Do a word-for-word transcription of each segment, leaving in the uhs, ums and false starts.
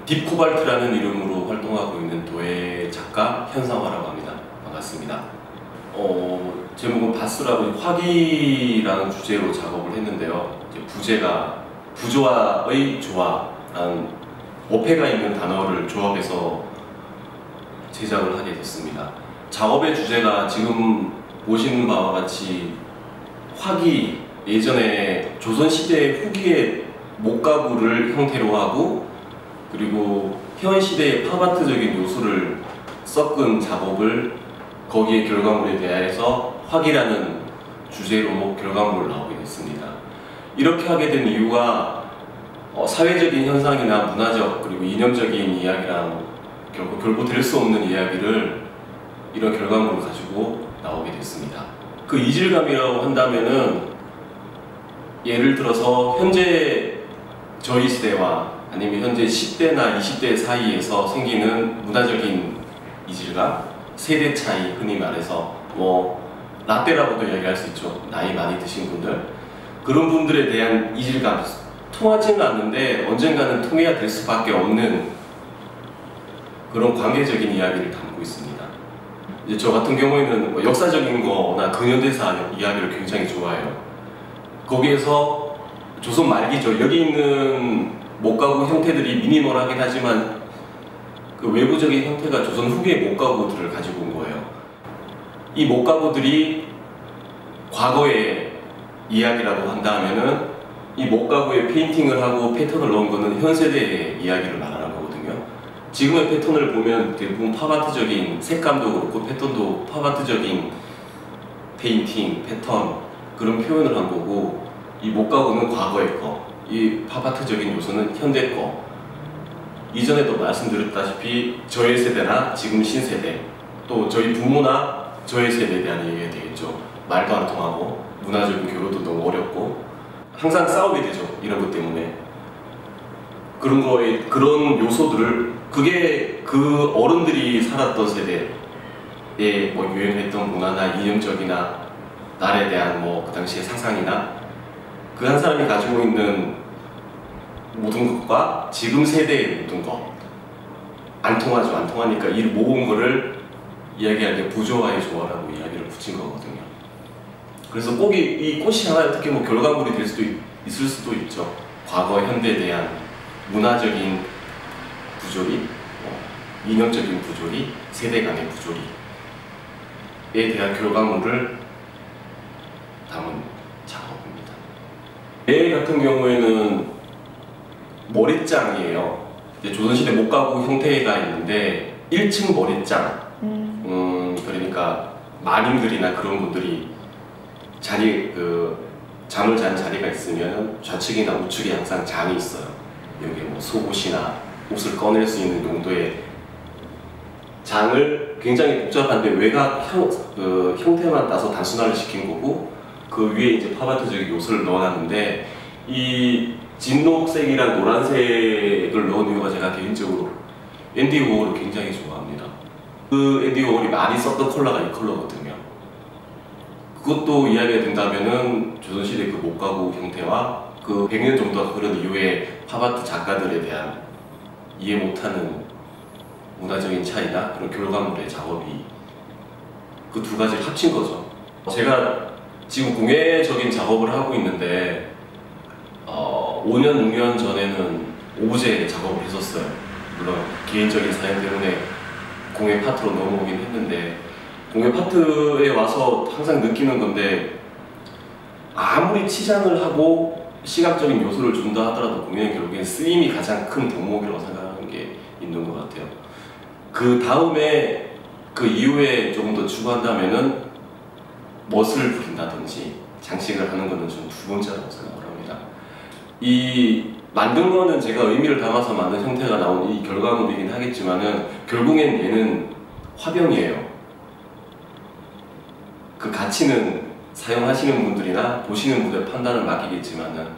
딥코발트라는 이름으로 활동하고 있는 도예 작가 현상화라고 합니다. 반갑습니다. 어, 제목은 바스라고 화기라는 주제로 작업을 했는데요. 이제 부제가 부조화의 조화라는 어폐가 있는 단어를 조합해서 제작을 하게 됐습니다. 작업의 주제가 지금 보시는 바와 같이 화기, 예전에 조선시대 후기의 목가구를 형태로 하고 그리고 현시대의 팝아트적인 요소를 섞은 작업을 거기에 결과물에 대해서 화기라는 주제로 결과물을 나오게 됐습니다. 이렇게 하게 된 이유가 어, 사회적인 현상이나 문화적 그리고 이념적인 이야기랑 결국 결부될 수 없는 이야기를 이런 결과물을 가지고 나오게 됐습니다. 그 이질감이라고 한다면은 예를 들어서 현재 저희 시대와 아니면 현재 십 대나 이십 대 사이에서 생기는 문화적인 이질감, 세대 차이, 흔히 말해서 뭐 라떼라고도 이야기할 수 있죠. 나이 많이 드신 분들, 그런 분들에 대한 이질감, 통하지는 않는데 언젠가는 통해야 될 수밖에 없는 그런 관계적인 이야기를 담고 있습니다. 이제 저 같은 경우에는 뭐 역사적인 거나 근현대사 이야기를 굉장히 좋아해요. 거기에서 조선 말기죠. 여기 있는 목가구 형태들이 미니멀하긴 하지만 그 외부적인 형태가 조선 후기의 목가구들을 가지고 온 거예요. 이 목가구들이 과거의 이야기라고 한다면은 이 목가구에 페인팅을 하고 패턴을 넣은 거는 현 세대의 이야기를 말하는 거거든요. 지금의 패턴을 보면 대부분 팝아트적인 색감도 그렇고 패턴도 팝아트적인 페인팅, 패턴 그런 표현을 한 거고, 이 목가구는 과거의 거, 이 팝아트적인 요소는 현대 거. 이전에도 말씀드렸다시피 저희 세대나 지금 신세대, 또 저희 부모나 저희 세대에 대한 얘기가 되겠죠. 말도 안 통하고 문화적인 교류도 너무 어렵고 항상 싸우게 되죠. 이런 것 때문에. 그런 거에 그런 요소들을, 그게 그 어른들이 살았던 세대에 뭐 유행했던 문화나 이념적이나 나라에 대한 뭐 그 당시의 상상이나 그 한 사람이 가지고 있는 모든 것과 지금 세대의 모든 것, 안 통하죠. 안 통하니까 이 모은 거를 이야기할 때 부조화의 조화라고 이야기를 붙인 거거든요. 그래서 꼭 이 꽃이 하나 어떻게 뭐 결과물이 될 수도 있, 있을 수도 있죠. 과거 현대에 대한 문화적인 부조리, 뭐 이념적인 부조리, 세대 간의 부조리에 대한 결과물을 담은 작업입니다. 얘 같은 경우에는 머릿장이에요. 이제 조선시대 목가구 형태가 있는데 일 층 머릿장, 음. 음, 그러니까 마님들이나 그런 분들이 자리, 그 잠을 자는 자리가 있으면 좌측이나 우측에 항상 장이 있어요. 여기 뭐 속옷이나 옷을 꺼낼 수 있는 용도의 장을 굉장히 복잡한데 외곽 형, 그 형태만 따서 단순화를 시킨 거고, 그 위에 이제 팝아트적인 요소를 넣어놨는데, 이 진녹색이랑 노란색을 넣은 이유가 제가 개인적으로 앤디 워홀을 굉장히 좋아합니다. 그 앤디 워홀이 많이 썼던 컬러가 이 컬러거든요. 그것도 이야기가 된다면은 조선시대 그 목가구 형태와 그 백 년 정도 흐른 이후에 팝아트 작가들에 대한 이해 못하는 문화적인 차이나 그런 결과물의 작업이 그 두 가지를 합친 거죠. 제가 지금 공예적인 작업을 하고 있는데 어, 오 년, 육 년 전에는 오브제 작업을 했었어요. 물론 개인적인 사연 때문에 공예 파트로 넘어오긴 했는데, 공예 파트에 와서 항상 느끼는 건데, 아무리 치장을 하고 시각적인 요소를 준다 하더라도 공예는 결국엔 쓰임이 가장 큰 덕목이라고 생각하는 게 있는 것 같아요. 그 다음에 그 이후에 조금 더 추구한다면은 멋을 부린다든지 장식을 하는 것은 저는 두 번째라고 생각을 합니다. 이 만든 거는 제가 의미를 담아서 만든 형태가 나온 이 결과물이긴 하겠지만은 결국엔 얘는 화병이에요. 그 가치는 사용하시는 분들이나 보시는 분들의 판단을 맡기겠지만은,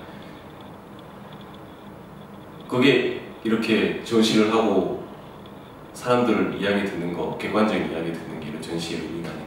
그게 이렇게 전시를 하고 사람들 이야기 듣는 거, 객관적인 이야기 듣는 게 이런 전시의 의미가